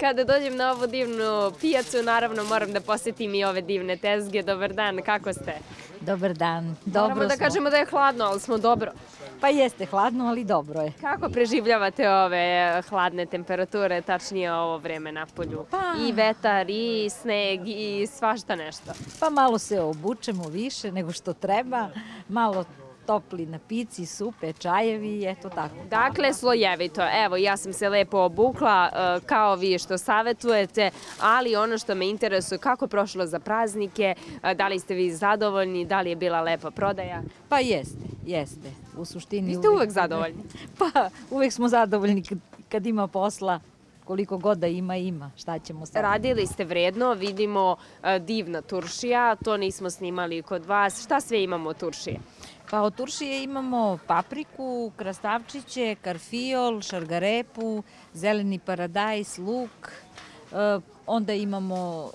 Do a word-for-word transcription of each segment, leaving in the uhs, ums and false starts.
Kada dođem na ovu divnu pijacu, naravno moram da posjetim i ove divne tezge. Dobar dan, kako ste? Dobar dan, dobro smo. Moramo da kažemo da je hladno, ali smo dobro. Pa jeste hladno, ali dobro je. Kako preživljavate ove hladne temperature, tačnije ovo vreme na polju? Pa... I vetar, i sneg, i svašta nešto. Pa malo se obučemo više nego što treba, malo topli napici, supe, čajevi i eto tako. Dakle, slojevito. Evo, ja sam se lepo obukla, kao vi što savjetujete, ali ono što me interesuje, kako je prošlo za praznike, da li ste vi zadovoljni, da li je bila lepa prodaja? Pa jeste, jeste. U suštini... Vi ste uvek zadovoljni? Pa, uvek smo zadovoljni kad ima posla. Koliko god da ima, ima. Šta ćemo sad? Radili ste vredno, vidimo divna turšija, to nismo snimali kod vas. Šta sve imamo od turšije? Pa od turšije imamo papriku, krastavčiće, karfiol, šargarepu, zeleni paradajz, luk. Onda imamo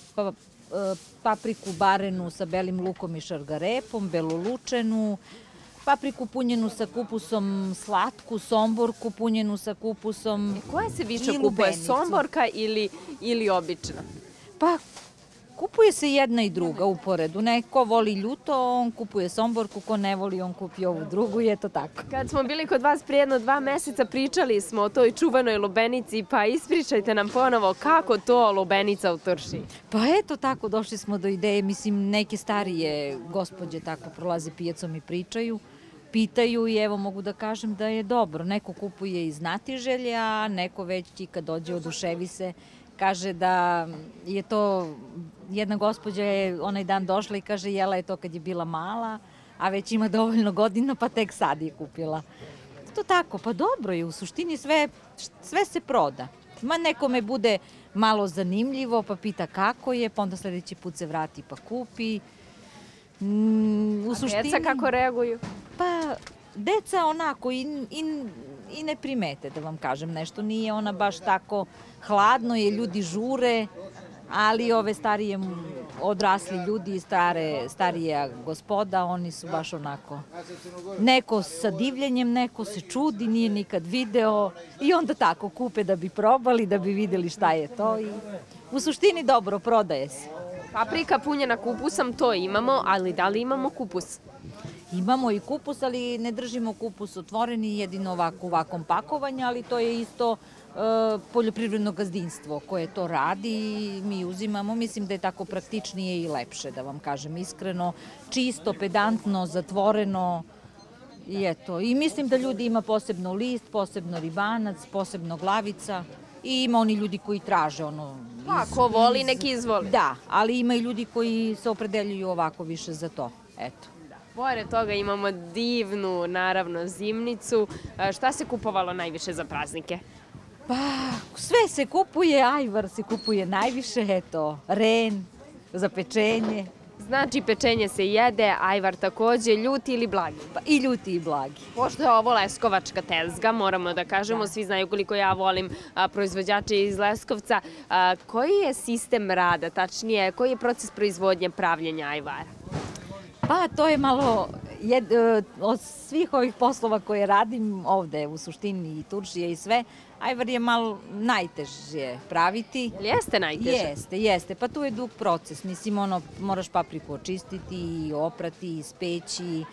papriku barenu sa belim lukom i šargarepom, belolučenu, papriku punjenu sa kupusom, slatku, somborku punjenu sa kupusom. Koja se više kupuje, somborka ili, ili obična? Pa kupuje se jedna i druga uporedu. Neko voli ljuto, on kupuje somborku, ko ne voli, on kupi ovu drugu i eto tako. Kad smo bili kod vas prije jedno dva meseca, pričali smo o toj čuvanoj lubenici, pa ispričajte nam ponovo kako to lubenica u turšiji. Pa eto tako, došli smo do ideje, mislim, neke starije gospođe tako prolaze pijacom i pričaju, pitaju i evo mogu da kažem da je dobro. Neko kupuje iz znatiželja, neko već i kad dođe oduševi se, kaže da je to, jedna gospođa je onaj dan došla i kaže jela je to kad je bila mala, a već ima dovoljno godina pa tek sad je kupila. To tako, pa dobro je, u suštini sve, sve se proda. Ma nekome bude malo zanimljivo pa pita kako je, pa onda sljedeći put se vrati pa kupi. Mm, u suštini, a deca kako reaguju? Pa deca onako i, i, i ne primete, da vam kažem nešto. Nije ona baš tako hladno, je ljudi žure, ali ove starije odrasli ljudi, stare, starija gospoda, oni su baš onako. Neko sa divljenjem, neko se čudi, nije nikad video i onda tako kupe da bi probali, da bi vidjeli šta je to. I u suštini dobro, prodaje se. Paprika punjena kupusom, to imamo, ali da li imamo kupus? Imamo i kupus, ali ne držimo kupus otvoreni, jedino ovako u ovakvom pakovanju, ali to je isto e, poljoprivredno gazdinstvo koje to radi i mi uzimamo. Mislim da je tako praktičnije i lepše, da vam kažem iskreno. Čisto, pedantno, zatvoreno i eto. I mislim da ljudi ima posebno list, posebno ribanac, posebno glavica. I ima oni ljudi koji traže ono... Pa, ko voli, neki izvoli. Da, ali ima i ljudi koji se opredeljuju ovako više za to. Eto. Pored toga imamo divnu, naravno, zimnicu. Šta se kupovalo najviše za praznike? Pa, sve se kupuje, ajvar se kupuje najviše, eto, ren za pečenje. Znači, pečenje se jede, ajvar takođe, ljuti ili blagi? Pa i ljuti i blagi. Pošto je ovo leskovačka tezga, moramo da kažemo, svi znaju koliko ja volim proizvođače iz Leskovca. Koji je sistem rada, tačnije, koji je proces proizvodnje pravljenja ajvara? Pa to je malo, jed, od svih ovih poslova koje radim ovde u suštini i turšije i sve, ajvar je malo najteže praviti. Jeste najteže? Jeste, jeste. Pa tu je dug proces. Mislim, ono, moraš papriku očistiti, oprati, ispeći,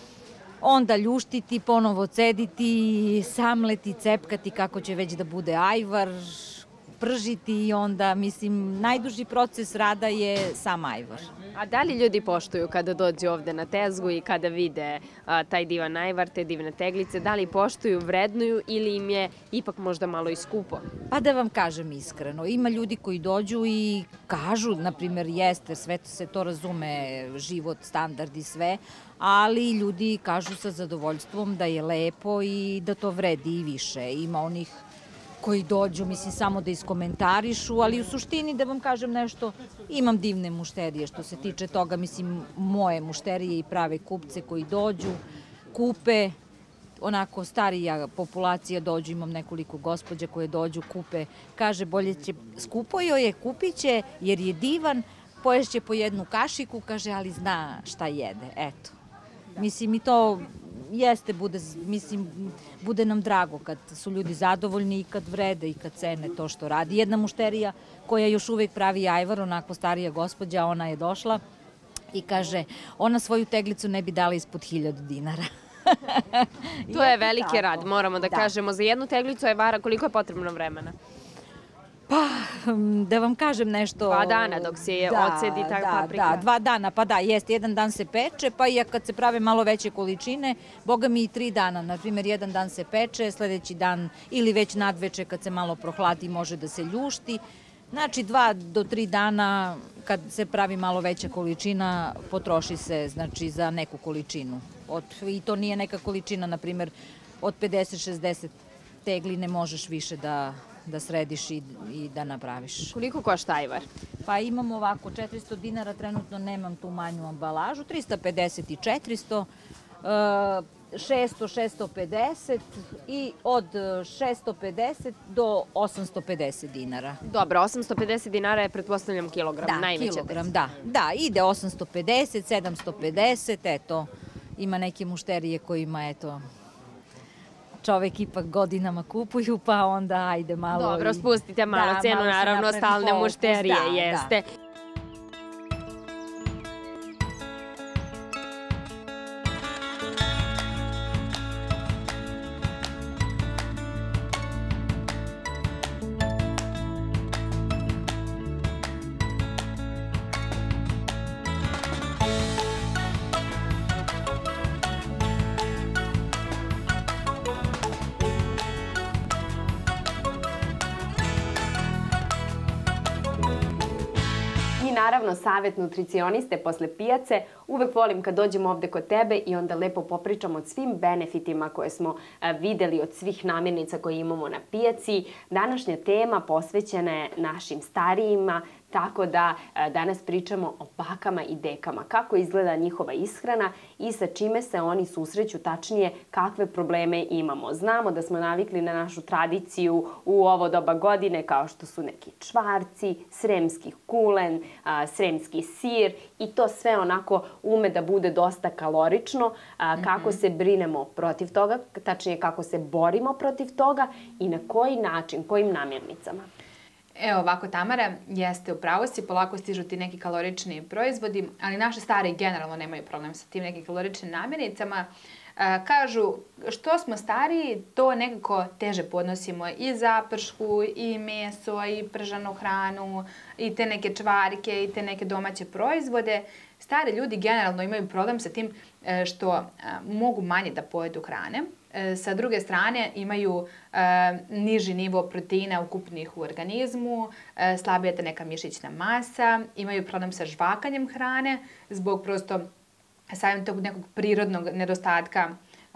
onda ljuštiti, ponovo cediti, samleti, cepkati kako će već da bude ajvar, pržiti i onda, mislim, najduži proces rada je sam ajvar. A da li ljudi poštuju kada dođe ovde na tezgu i kada vide a, taj divan ajvar, te divne teglice, da li poštuju, vrednuju ili im je ipak možda malo i skupo? Pa da vam kažem iskreno, ima ljudi koji dođu i kažu, na primjer, jeste, sve se to razume, život, standard i sve, ali ljudi kažu sa zadovoljstvom da je lepo i da to vredi i više. Ima onih koji dođu, mislim, samo da iskomentarišu, ali u suštini, da vam kažem nešto, imam divne mušterije što se tiče toga, mislim, moje mušterije i prave kupce koji dođu, kupe, onako starija populacija dođu, imam nekoliko gospođa koje dođu, kupe, kaže, bolje će, skupo joj je, kupit će, jer je divan, poješće po jednu kašiku, kaže, ali zna šta jede, eto. Mislim, i to jeste, bude, mislim, bude nam drago kad su ljudi zadovoljni i kad vrede i kad cene to što radi. Jedna mušterija koja još uvek pravi ajvar, onako starija gospođa, ona je došla i kaže, ona svoju teglicu ne bi dala ispod hiljadu dinara. To je veliki rad, moramo da kažemo. Za jednu teglicu ajvara koliko je potrebno vremena? Pa, da vam kažem nešto... Dva dana dok se je ocedi ta paprika. Da, dva dana, pa da, jeste, jedan dan se peče, pa i kad se prave malo veće količine, boga mi i tri dana. Naprimjer, jedan dan se peče, sledeći dan ili već nadveče kad se malo prohladi može da se ljušti. Znači, dva do tri dana kad se pravi malo veća količina, potroši se, znači, za neku količinu. I to nije neka količina, na primjer, od pedeset šezdeset tegli ne možeš više da... da središ i, i da napraviš. Koliko košta ajvar? Pa imamo ovako, četiristo dinara, trenutno nemam tu manju ambalažu, trista pedeset i četiristo, šesto, šesto pedeset i od šesto pedeset do osamsto pedeset dinara. Dobro, osamsto pedeset dinara je, pretpostavljam, kilogram, da, najveća kilogram, da. Da, ide osamsto pedeset, sedamsto pedeset, eto, ima neke mušterije kojima, eto, čovek ipak godinama kupuju, pa onda ajde malo... Dobro, spustite malo cenu, naravno, stalne mušterije jeste. Naravno, savjet nutricioniste posle pijace. Uvek volim kad dođemo ovde kod tebe i onda lepo popričamo o svim benefitima koje smo videli od svih namirnica koje imamo na pijaci. Današnja tema posvećena je našim starijima, tako da danas pričamo o bakama i dekama, kako izgleda njihova ishrana i sa čime se oni susreću, tačnije kakve probleme imamo. Znamo da smo navikli na našu tradiciju u ovo doba godine, kao što su neki čvarci, sremski kulen, sremski sir i to sve onako ume da bude dosta kalorično. Kako se brinemo protiv toga, tačnije kako se borimo protiv toga i na koji način, kojim namirnicama. Evo ovako, Tamara, jeste u pravu si, polako stižu ti neki kalorični proizvodi, ali naše stare generalno nemaju problem sa tim nekim kaloričnim namirnicama. Kažu, što smo stariji, to nekako teže podnosimo i zapršku, i meso, i pržanu hranu, i te neke čvarke, i te neke domaće proizvode. Stari ljudi generalno imaju problem sa tim što mogu manje da pojedu hrane. Sa druge strane imaju niži nivo proteina ukupnih u organizmu, slabija je neka mišićna masa, imaju problem sa žvakanjem hrane zbog prosto samim tog nekog prirodnog nedostatka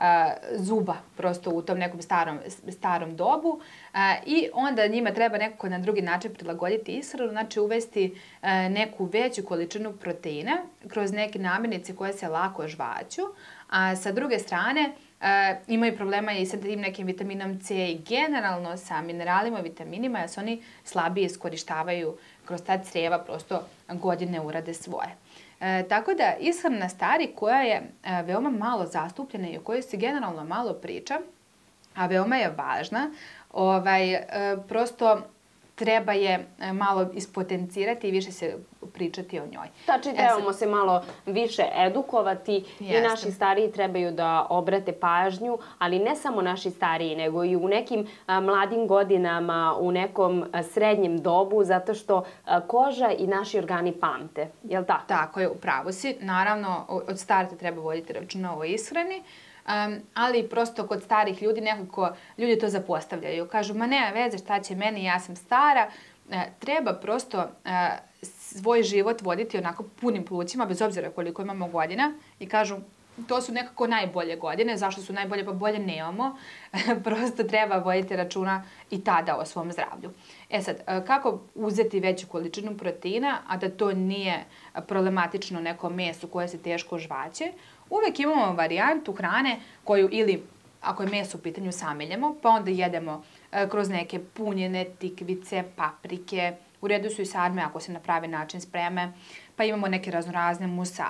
zuba prosto u tom nekom starom, starom dobu i onda njima treba nekako na drugi način prilagoditi ishranu, znači uvesti neku veću količinu proteina kroz neke namirnice koje se lako žvaću, a sa druge strane imaju problema i sa tim nekim vitaminom C i generalno sa mineralima i vitaminima, jer se oni slabije iskorištavaju kroz ta crijeva, prosto godine urade svoje. E, tako da ishrana stari koja je e, veoma malo zastupljena i o kojoj se generalno malo priča, a veoma je važna, ovaj, e, prosto treba je malo ispotencirati i više se pričati o njoj. Znači, trebamo se malo više edukovati i naši stariji trebaju da obrate pažnju, ali ne samo naši stariji, nego i u nekim mladim godinama, u nekom srednjem dobu, zato što koža i naši organi pamte. Je li tako? Tako je, upravo si. Naravno, od starta treba voditi računa o ishrani, Um, ali prosto kod starih ljudi nekako ljudi to zapostavljaju. Kažu, ma nema veze, šta će meni, ja sam stara. E, treba prosto e, svoj život voditi onako punim plućima, bez obzira koliko imamo godina. I kažu, to su nekako najbolje godine. Zašto su najbolje? Pa bolje nemamo. Prosto treba voditi računa i tada o svom zdravlju. E sad, kako uzeti veću količinu proteina, a da to nije problematično neko meso koje se teško žvaće? Uvek imamo varijantu hrane koju ili, ako je meso u pitanju, sameljemo, pa onda jedemo kroz neke punjene, tikvice, paprike. U redu su i sarme ako se na pravi način spreme, pa imamo neke raznorazne musake.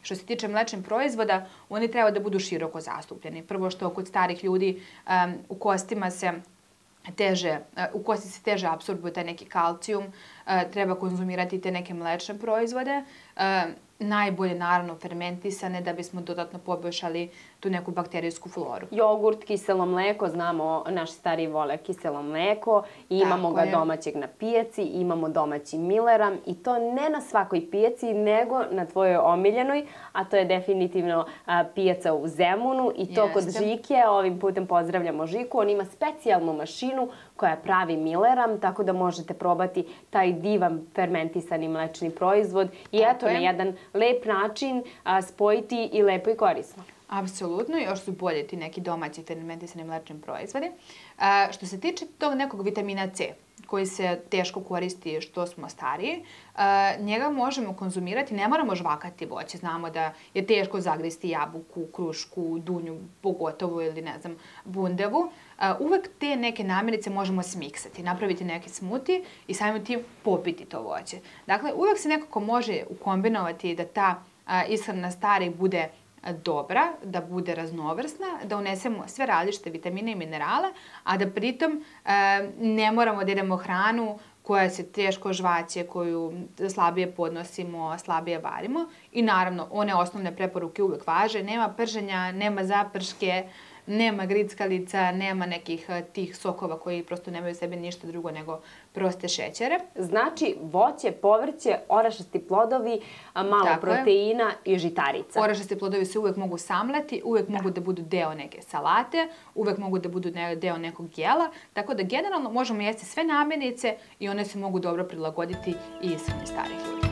Što se tiče mlečnih proizvoda, oni treba da budu široko zastupljeni. Prvo što kod starih ljudi um, u kostima se teže, u kosti se teže apsorbuje taj neki kalcijum, treba konzumirati te neke mlečne proizvode, najbolje naravno fermentisane da bismo dodatno poboljšali tu neku bakterijsku floru. Jogurt, kiselo mleko, znamo naši stariji vole kiselo mleko, imamo ga domaćeg na pijaci, imamo domaći Milleram i to ne na svakoj pijaci nego na tvojoj omiljenoj, a to je definitivno pijaca u Zemunu i to kod Žike. Ovim putem pozdravljamo Žiku, on ima specijalnu mašinu koja pravi Milleram, tako da možete probati taj divan fermentisani mlečni proizvod i eto na jedan lep način spojiti i lepo i korisno. Apsolutno, još su bolje ti neki domaći fermentisani mlečni proizvodi. Što se tiče tog nekog vitamina C, koji se teško koristi što smo stariji, njega možemo konzumirati, ne moramo žvakati voće. Znamo da je teško zagristi jabuku, krušku, dunju, pogotovo ili ne znam, bundevu. Uvek te neke namirnice možemo smiksati, napraviti neki smuti i samim tim popiti to voće. Dakle, uvek se nekako može ukombinovati da ta ishrana starih bude dobra, da bude raznovrsna, da unesemo sve različite vitamine i minerale, a da pritom ne moramo da jedemo hranu koja se teško žvaće, koju slabije podnosimo, slabije varimo. I naravno, one osnovne preporuke uvek važe. Nema prženja, nema zaprške, nema grickalica, nema nekih tih sokova koji prosto nemaju u sebi ništa drugo nego proste šećere. Znači, voće, povrće, orašasti plodovi, malo proteina i žitarica. Orašasti plodovi se uvek mogu samleti, uvek mogu da budu deo neke salate, uvek mogu da budu deo nekog jela, tako da generalno možemo jesti sve namirnice i one se mogu dobro prilagoditi i ishrani starih ljudi.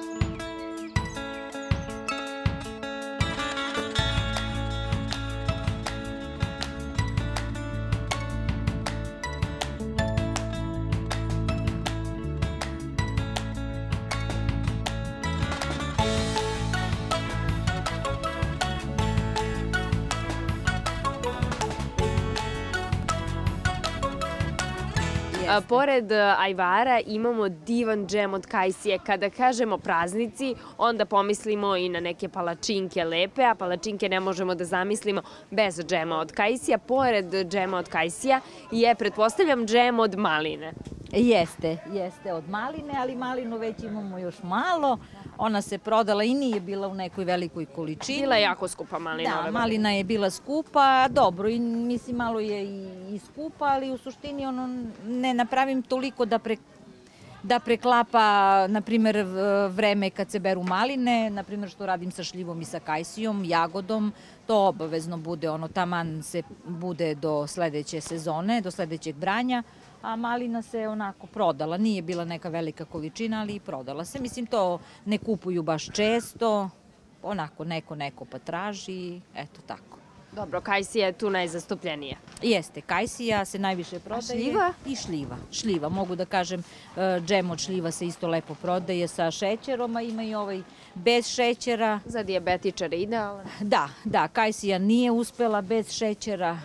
Pored ajvara imamo divan džem od kajsije. Kada kažemo praznici, onda pomislimo i na neke palačinke lepe, a palačinke ne možemo da zamislimo bez džema od kajsija. Pored džema od kajsija je, pretpostavljam, džem od maline. Jeste, jeste od maline, ali malinu već imamo još malo. Ona se prodala i nije bila u nekoj velikoj količini. Bila je jako skupa malina. Da, malina je bila skupa, dobro, i mislim malo je i skupa, ali u suštini ono ne napravim toliko da pre da preklapa, na primjer, vreme kad se beru maline, na primjer što radim sa šljivom i sa kajsijom, jagodom, to obavezno bude, ono, taman se bude do sledeće sezone, do sledećeg branja, a malina se onako prodala. Nije bila neka velika količina, ali i prodala se. Mislim, to ne kupuju baš često, onako neko neko pa traži, eto tako. Dobro, kajsija je tu najzastupljenija. Jeste, kajsija se najviše prodaje. A šljiva? I šljiva. Šljiva, mogu da kažem, džem od šljiva se isto lepo prodaje sa šećerom, a ima i ovaj bez šećera. Za dijabetičare idealan. Da, da, kajsija nije uspela bez šećera.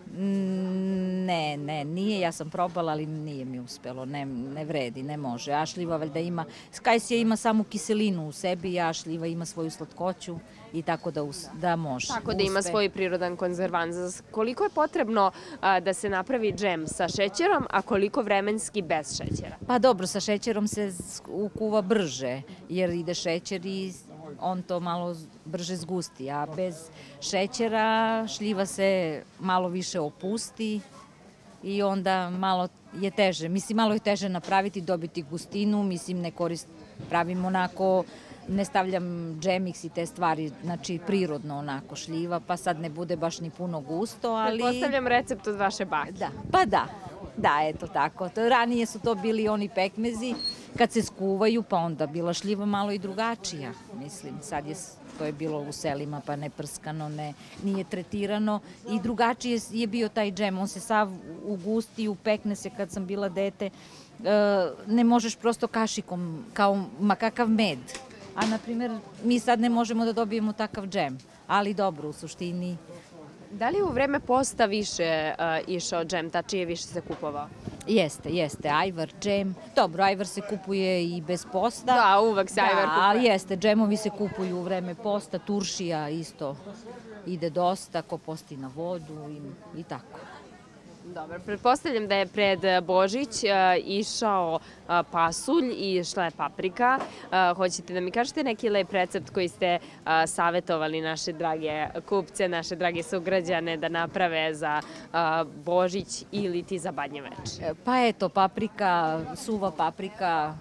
Ne, ne, nije, ja sam probala, ali nije mi uspelo, ne, ne vredi, ne može. A šljiva valjda ima, kajsija ima samo kiselinu u sebi, a šljiva ima svoju slatkoću i tako da, us, da može. Tako da ima svoj prirodan konzervans. Koliko je potrebno a, da se napravi džem sa šećerom, a koliko vremenski bez šećera? Pa dobro, sa šećerom se ukuva brže, jer ide šećer i on to malo brže zgusti, a bez šećera šljiva se malo više opusti i onda malo je teže. Mislim, malo je teže napraviti, dobiti gustinu, mislim, ne korist, pravim onako, ne stavljam džemix i te stvari, znači prirodno onako šljiva, pa sad ne bude baš ni puno gusto, ali... Pretpostavljam recept od vaše bake. Da, pa da, da, eto tako. Ranije su to bili oni pekmezi, kad se skuvaju, pa onda bila šljiva malo i drugačija. Mislim, sad je, to je bilo u selima, pa ne prskano, ne, nije tretirano. I drugačije je bio taj džem, on se sav ugusti, upekne se kad sam bila dete. E, ne možeš prosto kašikom, kao ma kakav med. A, na primjer, mi sad ne možemo da dobijemo takav džem. Ali dobro, u suštini... Da li je u vreme posta više uh, išao džem, tačije više se kupovao? Jeste, jeste, ajvar, džem. Dobro, ajvar se kupuje i bez posta. Da, uvek se ajvar Da, kupuje. ali jeste, džemovi se kupuju u vreme posta, turšija isto ide dosta, ko posti na vodu i, i tako. Dobro, pretpostavljam da je pred Božić uh, išao uh, pasulj i išla je paprika. Uh, hoćete da mi kažete neki lep recept koji ste uh, savjetovali naše drage kupce, naše drage sugrađane da naprave za uh, Božić ili ti za Badnje veče? Pa eto, paprika, suva paprika,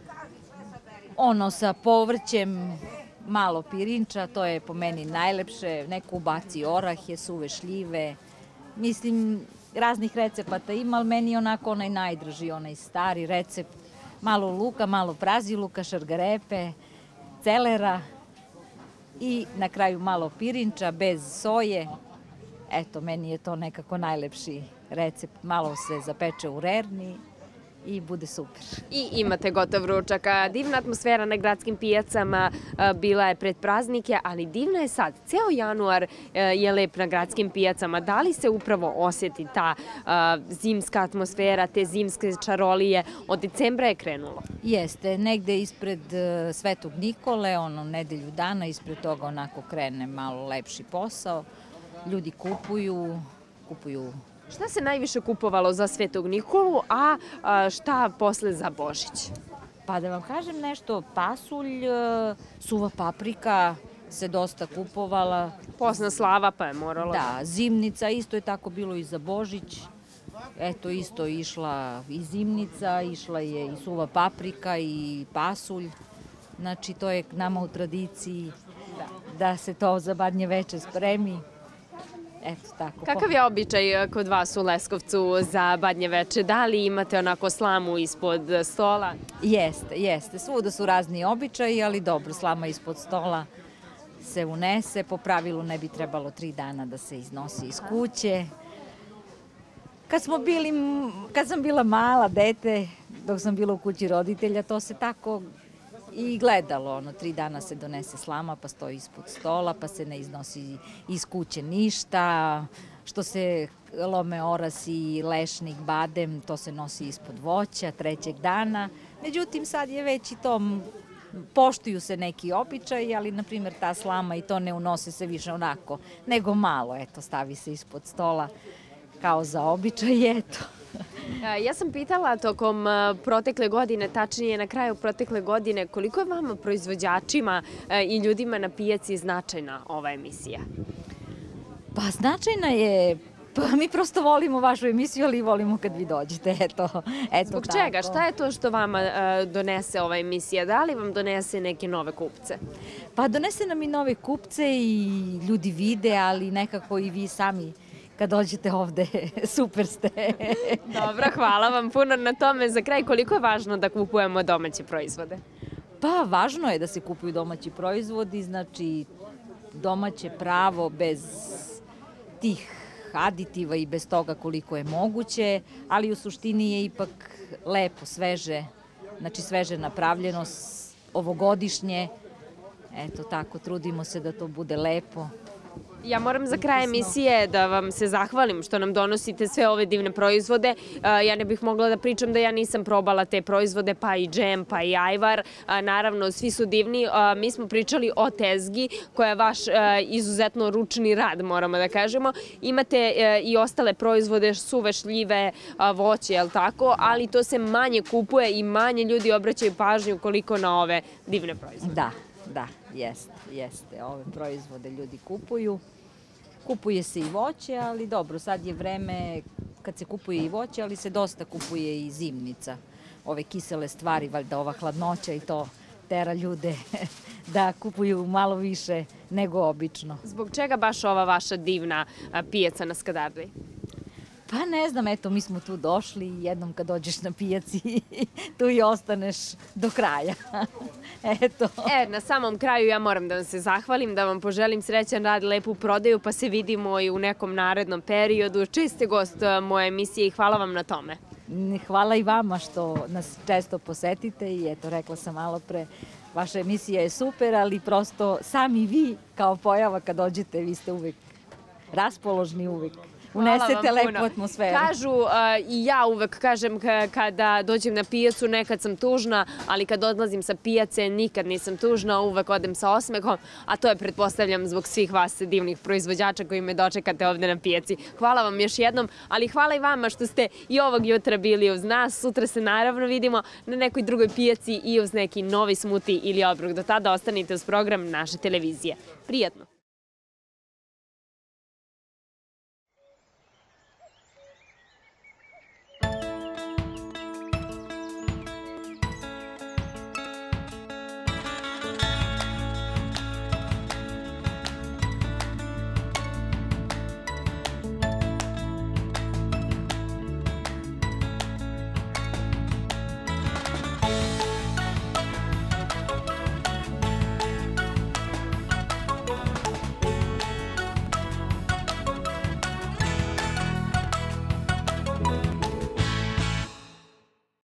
ono sa povrćem, malo pirinča, to je po meni najlepše. Neko ubaci orahe, suve šljive. Mislim, raznih recepata ima, ali meni je onako onaj najdraži, onaj stari recept. Malo luka, malo praziluka, šargarepe, celera i na kraju malo pirinča bez soje. Eto, meni je to nekako najlepši recept. Malo se zapeče u rerni i bude super. I imate gotov ručak. A, divna atmosfera na gradskim pijacama a, bila je pred praznike, ali divna je sad. Ceo januar a, je lep na gradskim pijacama. Da li se upravo osjeti ta a, zimska atmosfera, te zimske čarolije? Od decembra je krenulo. Jeste, negde ispred e, Svetog Nikole, ono nedelju dana, ispred toga onako krene malo lepši posao. Ljudi kupuju, kupuju. Šta se najviše kupovalo za Svetog Nikolu, a, a šta posle za Božić? Pa da vam kažem nešto, pasulj, e, suva paprika se dosta kupovala. Posna slava pa je moralo. Da, zimnica, isto je tako bilo i za Božić. Eto, isto išla i zimnica, išla je i suva paprika i pasulj. Znači, to je nama u tradiciji da se to za Badnje veče spremi. Eto, tako. Kakav je običaj kod vas u Leskovcu za Badnje veče? Da li imate onako slamu ispod stola? Jeste, jeste. Svuda su razni običaji, ali dobro, slama ispod stola se unese. Po pravilu ne bi trebalo tri dana da se iznosi iz kuće. Kad smo bili, kad sam bila mala dete, dok sam bila u kući roditelja, to se tako i gledalo. Ono, tri dana se donese slama, pa stoji ispod stola, pa se ne iznosi iz kuće ništa. Što se lome orasi, lešnik, badem, to se nosi ispod voća trećeg dana. Međutim, sad je već i to, poštuju se neki običaji, ali, na primjer, ta slama i to ne unose se više onako, nego malo, eto, stavi se ispod stola kao za običaj, eto. Ja sam pitala tokom protekle godine, tačnije na kraju protekle godine, koliko je vama proizvođačima i ljudima na pijaci značajna ova emisija? Pa značajna je, pa mi prosto volimo vašu emisiju, ali volimo kad vi dođete, eto. eto Zbog tako. čega? Šta je to što vama donese ova emisija? Da li vam donese neke nove kupce? Pa donese nam i nove kupce i ljudi vide, ali nekako i vi sami kad dođete ovde, super ste. Dobro, hvala vam puno na tome. Za kraj, koliko je važno da kupujemo domaće proizvode? Pa važno je da se kupuju domaći proizvodi, znači domaće pravo bez tih aditiva i bez toga koliko je moguće, ali u suštini je ipak lepo, sveže, znači sveže napravljeno, ovogodišnje. Eto tako, trudimo se da to bude lepo. Ja moram za kraj emisije da vam se zahvalim što nam donosite sve ove divne proizvode. Ja ne bih mogla da pričam da ja nisam probala te proizvode, pa i džem, pa i ajvar. Naravno, svi su divni. Mi smo pričali o tezgi, koja je vaš izuzetno ručni rad, moramo da kažemo. Imate i ostale proizvode, suve šljive, voće, jel tako? Ali to se manje kupuje i manje ljudi obraćaju pažnju koliko na ove divne proizvode. Da. Da, jeste, jeste. Ove proizvode ljudi kupuju. Kupuje se i voće, ali dobro, sad je vreme kad se kupuje i voće, ali se dosta kupuje i zimnica. Ove kisele stvari, valjda ova hladnoća i to tera ljude da kupuju malo više nego obično. Zbog čega baš ova vaša divna pijaca na Skadardi? Pa ne znam, eto, mi smo tu došli i jednom kad dođeš na pijaci, tu i ostaneš do kraja. Eto. E, na samom kraju ja moram da vam se zahvalim, da vam poželim srećan rad, lepu prodaju, pa se vidimo i u nekom narednom periodu. Čest ste gost moje emisije i hvala vam na tome. Hvala i vama što nas često posetite i eto, rekla sam malo pre, vaša emisija je super, ali prosto sami vi kao pojava kad dođete, vi ste uvek raspoložni, uvek unesete lepu atmosferu. Kažu, i ja uvek kažem kada dođem na pijacu, nekad sam tužna, ali kad odlazim sa pijace nikad nisam tužna, uvek odem sa osmehom, a to je, pretpostavljam, zbog svih vas divnih proizvođača koji me dočekate ovde na pijaci. Hvala vam još jednom, ali hvala i vama što ste i ovog jutra bili uz nas. Sutra se naravno vidimo na nekoj drugoj pijaci i uz neki novi smuti ili obrok. Do tada ostanite uz program naše televizije. Prijatno!